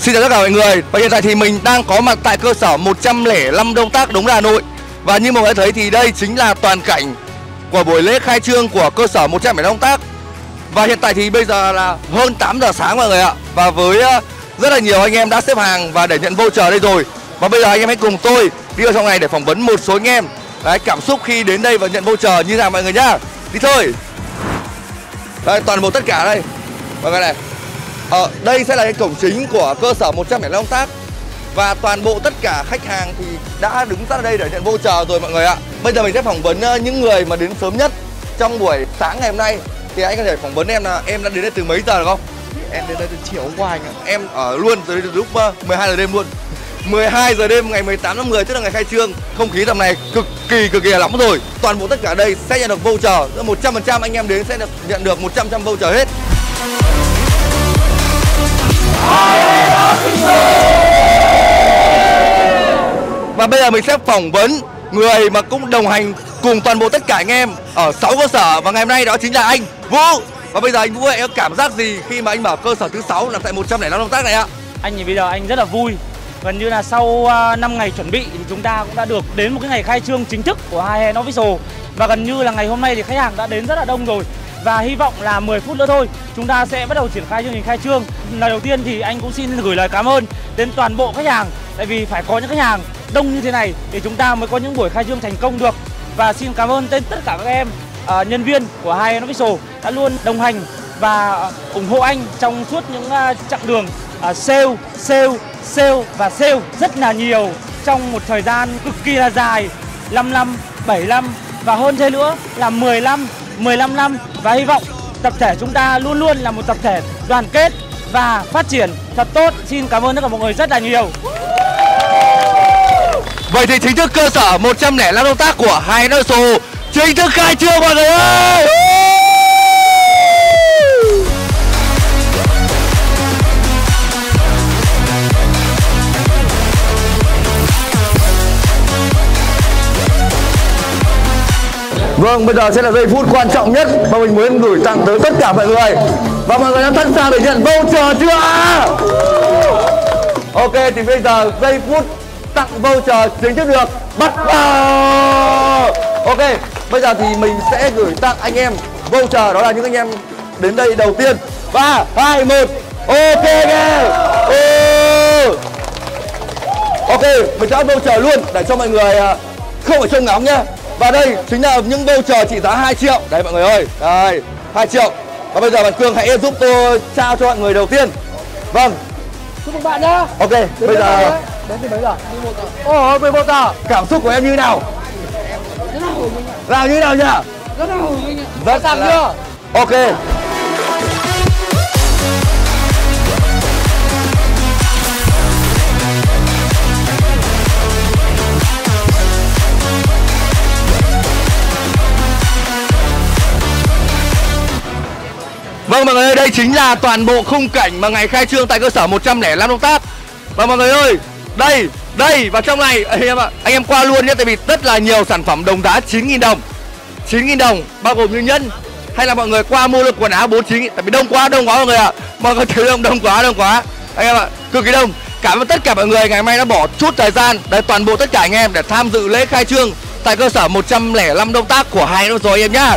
Xin chào tất cả mọi người. Và hiện tại thì mình đang có mặt tại cơ sở 105 Đông Tác, Đống Đa, Hà Nội. Và như mọi người thấy thì đây chính là toàn cảnh của buổi lễ khai trương của cơ sở 105 Đông Tác. Và hiện tại thì bây giờ là hơn 8 giờ sáng mọi người ạ. Và với rất là nhiều anh em đã xếp hàng và để nhận voucher đây rồi. Và bây giờ anh em hãy cùng tôi đi vào trong này để phỏng vấn một số anh em. Đấy, cảm xúc khi đến đây và nhận voucher như thế nào mọi người nhá. Đi thôi. Đây, toàn bộ tất cả đây mọi người này. Đây sẽ là cái cổng chính của cơ sở 105 Đông Tác. Và toàn bộ tất cả khách hàng thì đã đứng sát ở đây để nhận voucher rồi mọi người ạ. Bây giờ mình sẽ phỏng vấn những người mà đến sớm nhất trong buổi sáng ngày hôm nay. Thì anh có thể phỏng vấn em là em đã đến đây từ mấy giờ được không? Em đến đây từ chiều hôm qua anh ạ. Em ở luôn từ lúc 12 giờ đêm luôn. 12 giờ đêm ngày 18 tháng 10 tức là ngày khai trương. Không khí tầm này cực kỳ là nóng rồi. Toàn bộ tất cả đây sẽ nhận được voucher. 100% anh em đến sẽ được nhận được 100% voucher hết. Và bây giờ mình sẽ phỏng vấn người mà cũng đồng hành cùng toàn bộ tất cả anh em ở 6 cơ sở. Và ngày hôm nay đó chính là anh Vũ. Và bây giờ anh Vũ ơi, có cảm giác gì khi mà anh mở cơ sở thứ 6 nằm tại 105 Đông Tác này ạ? Anh thì bây giờ anh rất là vui. Gần như là sau 5 ngày chuẩn bị thì chúng ta cũng đã được đến một cái ngày khai trương chính thức của High End Official. Và gần như là ngày hôm nay thì khách hàng đã đến rất là đông rồi. Và hy vọng là 10 phút nữa thôi chúng ta sẽ bắt đầu triển khai chương trình khai trương. Lần đầu tiên thì anh cũng xin gửi lời cảm ơn đến toàn bộ khách hàng. Tại vì phải có những khách hàng đông như thế này thì chúng ta mới có những buổi khai trương thành công được. Và xin cảm ơn tên tất cả các em nhân viên của High End Official đã luôn đồng hành và ủng hộ anh trong suốt những chặng đường sale rất là nhiều trong một thời gian cực kỳ là dài, 5 năm, 7 năm và hơn thế nữa là 10 năm, 15 năm. Và hy vọng tập thể chúng ta luôn luôn là một tập thể đoàn kết và phát triển thật tốt. Xin cảm ơn tất cả mọi người rất là nhiều. Vậy thì chính thức cơ sở 105 Đông Tác của High End Official chính thức khai trương mọi người ơi. Vâng, bây giờ sẽ là giây phút quan trọng nhất mà mình muốn gửi tặng tới tất cả mọi người. Và mọi người đã sẵn sàng để nhận voucher chưa ạ? Ok, thì bây giờ giây phút tặng voucher chính thức được bắt đầu. Ok, bây giờ thì mình sẽ gửi tặng anh em voucher, đó là những anh em đến đây đầu tiên. 3, 2, 1. Ok nghe. Ok, mình sẽ voucher luôn để cho mọi người không phải trông ngóng nhá. Và đây chính là những voucher trị giá 2 triệu. Đây mọi người ơi, đây 2 triệu. Và bây giờ bạn Cường hãy giúp tôi trao cho mọi người đầu tiên. Vâng, chúc mừng bạn nhá. Ok, bây giờ đến từ mấy giờ? 11 giờ. Ồ, 11 giờ. Cảm xúc của em như nào? Rất là hùng anh ạ. Nào như nào nhỉ? Rất là hùng anh ạ. Rất sẵn là... chưa? Ok. Vâng mọi người ơi, đây chính là toàn bộ khung cảnh mà ngày khai trương tại cơ sở 105 Đông Tác. Và mọi người ơi, đây và trong này anh em qua luôn nhé, tại vì rất là nhiều sản phẩm đồng giá 9.000 đồng. 9.000 đồng bao gồm như nhân hay là mọi người qua mua được quần áo 49.000, tại vì đông quá mọi người ạ. Mọi người thấy đông quá. Anh em ạ, cực kỳ đông. Cảm ơn tất cả mọi người ngày hôm nay đã bỏ chút thời gian để toàn bộ tất cả anh em để tham dự lễ khai trương tại cơ sở 105 Đông Tác của High End rồi em nhá.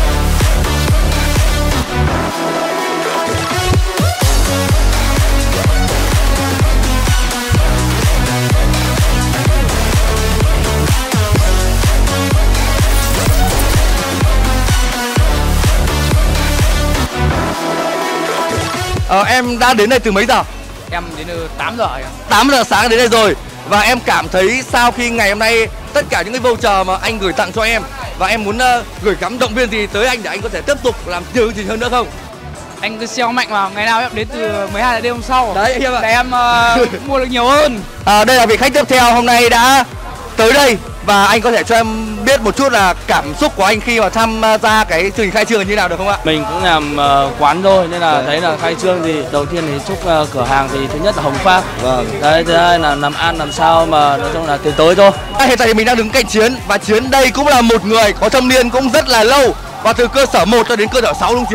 Em đã đến đây từ mấy giờ? Em đến từ 8 giờ anh ạ. 8 giờ sáng đến đây rồi. Và em cảm thấy sao khi ngày hôm nay tất cả những cái voucher mà anh gửi tặng cho em, và em muốn gửi gắm động viên gì tới anh để anh có thể tiếp tục làm nhiều chương trình hơn nữa không? Anh cứ sale mạnh vào, ngày nào em đến từ 12 giờ đêm hôm sau. Đấy anh em ạ. Để em mua được nhiều hơn. Đây là vị khách tiếp theo hôm nay đã tới đây. Và anh có thể cho em biết một chút là cảm xúc của anh khi mà tham gia cái chương trình khai trương như nào được không ạ? Mình cũng làm quán thôi nên là thấy là khai trương thì đầu tiên thì chúc cửa hàng thì thứ nhất là hồng phát. Vâng. Đấy, thứ hai là làm ăn làm sao mà nói chung là tiến tới thôi. Hiện tại thì mình đang đứng cạnh Chiến, và Chiến đây cũng là một người có thâm niên cũng rất là lâu, và từ cơ sở 1 cho đến cơ sở 6 đúng Chiến?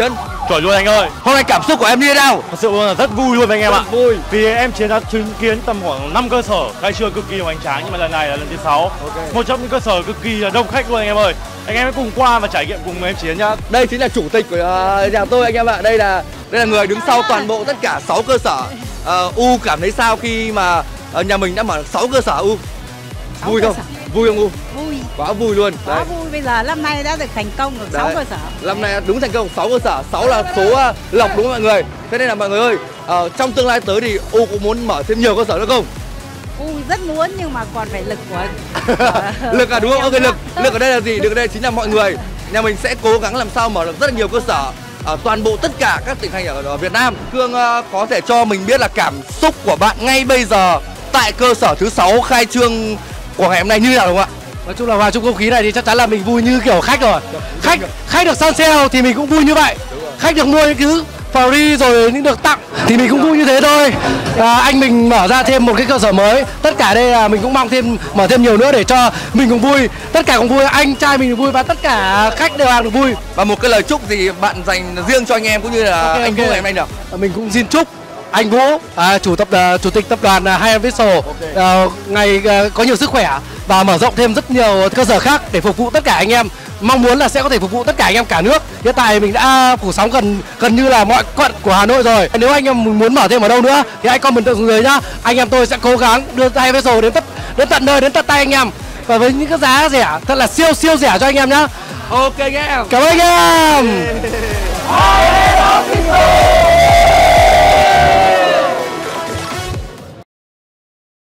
Chuẩn luôn anh ơi. Hôm nay cảm xúc của em như thế nào? Thật sự là rất vui luôn anh em ạ. Rất vui. Vì em đã chứng kiến tầm khoảng 5 cơ sở khai trương cực kỳ hoành tráng, nhưng mà lần này là lần thứ 6. Một trong những cơ sở cực kỳ là đông khách luôn anh em ơi. Anh em hãy cùng qua và trải nghiệm cùng em Chiến nhá. Đây chính là chủ tịch của nhà tôi anh em ạ. Đây là người đứng sau toàn bộ tất cả 6 cơ sở. U cảm thấy sao khi mà nhà mình đã mở 6 cơ sở U? Vui không? Vui không U? Vui. Quá vui luôn. Quá Đấy. vui, bây giờ năm nay đã được thành công được 6 cơ sở. Năm nay đúng thành công 6 cơ sở, 6 là số lọc đúng không mọi người? Thế nên là mọi người ơi, trong tương lai tới thì U cũng muốn mở thêm nhiều cơ sở nữa không? Rất muốn nhưng mà còn phải lực của Lực đúng không? Ok, lực ở đây là gì? Lực ở đây chính là mọi người. Nhà mình sẽ cố gắng làm sao mở được rất là nhiều cơ sở ở toàn bộ tất cả các tỉnh thành ở Việt Nam. Cương có thể cho mình biết là cảm xúc của bạn ngay bây giờ tại cơ sở thứ 6 khai trương của ngày hôm nay như nào đúng không ạ? Nói chung là vào trong không khí này thì chắc chắn là mình vui như kiểu khách rồi. Khách được săn sale thì mình cũng vui như vậy. Khách được mua những thứ free rồi những được tặng thì mình cũng vui như thế thôi. Anh mình mở ra thêm một cái cơ sở mới. Tất cả đây là mình cũng mong mở thêm nhiều nữa để cho mình cũng vui. Tất cả cũng vui, anh trai mình cũng vui và tất cả khách đều được vui. Và một cái lời chúc gì bạn dành riêng cho anh em cũng như là anh Vũ ngày hôm nay nào? Mình cũng xin chúc anh Vũ, chủ tịch tập đoàn Hai Vessel ngày có nhiều sức khỏe và mở rộng thêm rất nhiều cơ sở khác để phục vụ tất cả anh em. Mong muốn là sẽ có thể phục vụ tất cả anh em cả nước. Hiện tại mình đã phủ sóng gần như là mọi quận của Hà Nội rồi. Nếu anh em muốn mở thêm ở đâu nữa thì hãy comment xuống dưới nhá. Anh em tôi sẽ cố gắng đưa Hai Vessel đến tận nơi, đến tận tay anh em và với những cái giá rẻ thật là siêu rẻ cho anh em nhá. Ok anh em. Cảm ơn anh em.